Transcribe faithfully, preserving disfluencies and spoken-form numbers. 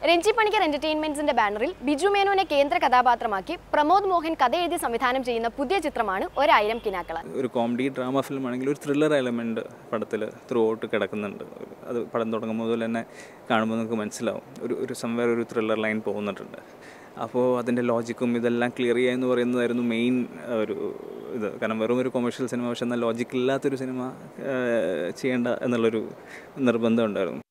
രഞ്ജി പണിക്കർ എന്റർടൈൻമെന്റ്സിന്റെ ബാനറിൽ ബിജു മേനോനെ കേന്ദ്ര കഥാപാത്രമാക്കി പ്രമോദ് മോഹൻ കഥ എഴുതി സംവിധാനം ചെയ്യുന്ന പുതിയ ചിത്രമാണ് ഒരായിരം കിനാക്കളാൽ. ഒരു കോമഡി ഡ്രാമ ഫിലിം ആണെങ്കിൽ ഒരു ത്രില്ലർ എലമെന്റ് പടത്തിൽ ത്രൂ ഔട്ട് കിടക്കുന്നുണ്ട്. അത് പടം തുടങ്ങുമ്പോൾ മുതൽ തന്നെ കാണുമ്പോൾ നമുക്ക് മനസ്സിലാവും ഒരു ഒരു സംവേർ ഒരു ത്രില്ലർ ലൈൻ പോകുന്നിട്ടുണ്ട്. അപ്പോൾ അതിൻ്റെ ലോജിക്കും ഇതെല്ലാം ക്ലിയർ ചെയ്യുക എന്ന് പറയുന്നതായിരുന്നു മെയിൻ ഒരു ഇത്. കാരണം വെറും ഒരു കൊമേഴ്ഷ്യൽ സിനിമ പക്ഷെ എന്നാൽ ലോജിക്കില്ലാത്തൊരു സിനിമ ചെയ്യേണ്ട എന്നുള്ളൊരു നിർബന്ധം ഉണ്ടായിരുന്നു.